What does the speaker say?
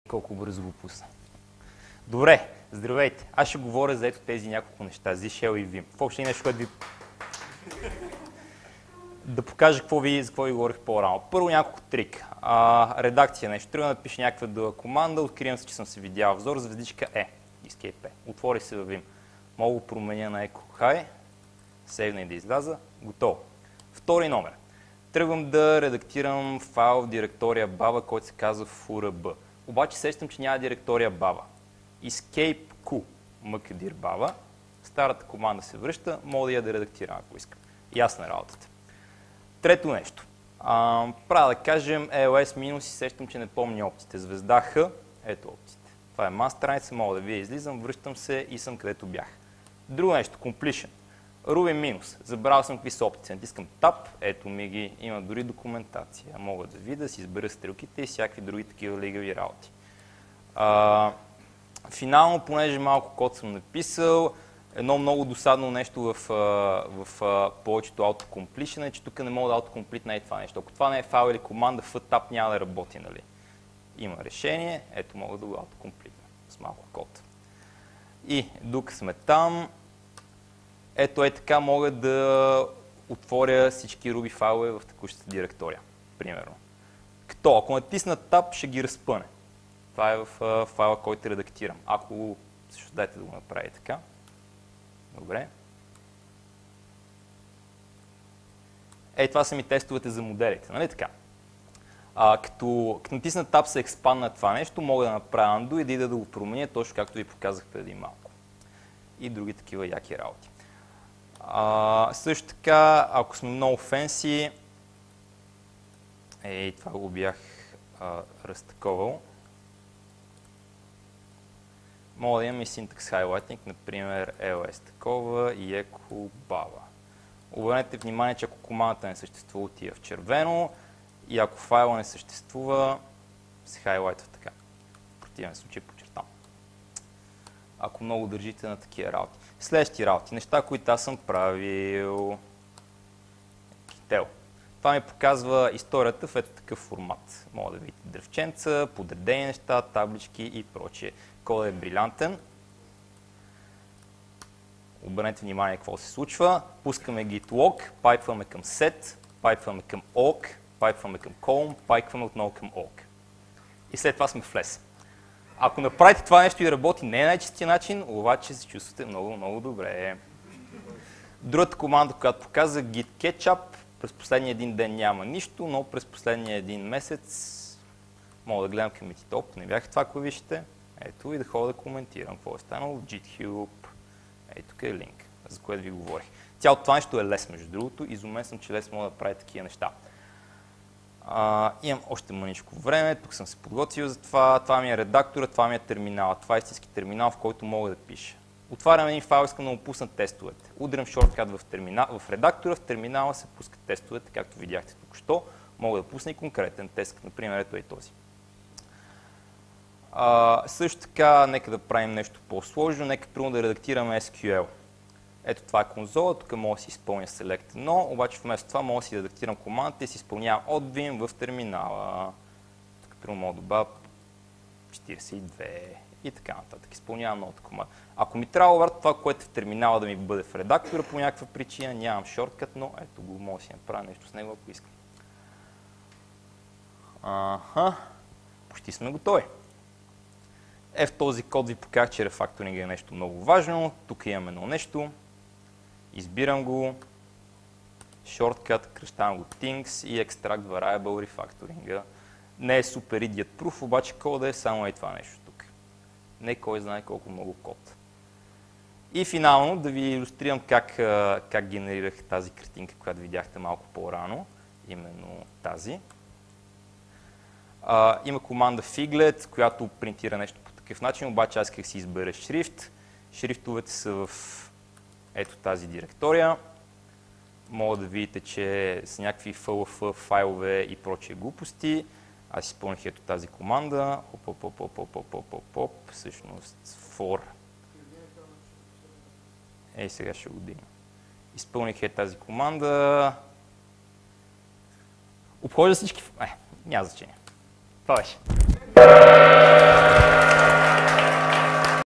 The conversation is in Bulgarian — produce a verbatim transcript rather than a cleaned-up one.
Колко бързо го пусна. Добре, здравейте. Аз ще говоря за ето тези няколко неща, за Shell и Vim. Въобще нещо, което ви... да покажа какво ви, за какво ви говорих по-рано. Първо няколко трик. А, редакция нещо. Трябва да напиша някаква дълга команда, откривам се, че съм се видял взор, звездичка E, Escape E. Отвори се във Vim. Мога да променя на Echo High, сейвна и да изляза. Готово. Втори номер. Тръгвам да редактирам файл в директория Baba, който се казва furb. Обаче сещам, че няма директория Baba. Escape Q, mkdir Baba. Старата команда се връща, мога да я да редактирам, ако искам. Ясна работата. Трето нещо. А, правя да кажем ls минус и сещам, че не помня опциите. Звезда H, ето опциите. Това е мас страница, мога да вие излизам, връщам се и съм където бях. Друго нещо, completion. Ruby минус. Забравял съм какви са опции. Натискам Tab, ето ми ги, има дори документация. Мога да видя, да си избера стрелките и всякакви други такива лигави работи. А, финално, понеже малко код съм написал, едно много досадно нещо в, в, в повечето autocompletion е, че тук не мога да autocomplete и това нещо. Ако това не е файл или команда, ftap няма да работи, нали? Има решение, ето мога да го autocomplete с малко код. И докато сме там, ето е така мога да отворя всички Ruby файлове в текущата директория, примерно. Като ако натисна Tab, ще ги разпъне. Това е в uh, файла, който редактирам. Ако също дайте да го направи така. Добре. Ей, това са ми тестовете за моделите, нали така? А, като, като натисна Tab се експандна това нещо, мога да направя undo и да ида да го променя, точно както ви показах преди малко. И други такива яки работи. А, също така, ако сме много фенси, ей, това го бях а, разтаковал, мога да имам и syntax highlighting, например ls такова и echo baba. Обърнете внимание, че ако командата не съществува, отива в червено и ако файла не съществува, се хайлайтва така. В противен случай подчертам. Ако много държите на такива работи. Следващи работи, неща, които аз съм правил. Kittel. Това ми показва историята в ето такъв формат. Мога да видите дръвченца, подредени неща, таблички и прочие. Кодът е брилянтен. Обърнете внимание какво се случва. Пускаме git log, пайпваме към set, пайпваме към awk, пайпваме към column, пайпваме отново към awk. И след това сме в лес. Ако направите това нещо и работи не е най-чистия начин, обаче се чувствате много, много добре. Другата команда, която показа git ketchup, през последния един ден няма нищо, но през последния един месец мога да гледам към Meetup, не бях това клавишите. Ето и да ходя да коментирам какво е станало в GitHub. Ето тук е линк, за което ви говорих. Цялото това нещо е лес, между другото. Изумен съм, че лес мога да прави такива неща. А, имам още мъничко време, тук съм се подготвил за това. Това ми е редактора, това ми е терминал. Това е истински терминал, в който мога да пиша. Отварям един файл, искам да му пусна тестовете. Удрям шорткат в, терминал, в редактора, в терминала се пускат тестовете, както видяхте току-що. Мога да пусна и конкретен тест, например, ето е този. А, също така, нека да правим нещо по-сложно, нека примерно да редактираме ес кю ел. Ето това е конзола, тук мога да си изпълня select едно, обаче вместо това мога да си редактирам командата и си изпълнявам от Vim в терминала. Тук примерно мога да добавя четиридесет и две и така нататък. Изпълнявам новата команда. Ако ми трябва обратно това, което е в терминала да ми бъде в редактора по някаква причина, нямам шорткът, но ето го, мога да си направя нещо с него, ако искам. Аха, почти сме готови. Е, в този код ви показах, че рефакторинг е нещо много важно. Тук имаме едно нещо. Избирам го. Shortcut, кръщавам го things и extract variable refactoring. Не е супер idiot proof, обаче кода е само е това нещо тук. Не кой знае колко много код. И финално да ви илюстрирам как, как генерирах тази картинка, която видяхте малко по-рано. Именно тази. Uh, има команда figlet, която принтира нещо по такъв начин, обаче аз исках си избера шрифт. Шрифтовете са в ето тази директория. Мога да видите, че с някакви еф ел еф файлове и прочие глупости. Аз изпълних ето тази команда. Оп, оп, оп, оп, оп, оп, оп, оп, оп. Всъщност for. Ей, сега ще го дигна. Изпълних ето тази команда. Обходя всички... Е, няма значение. Това беше.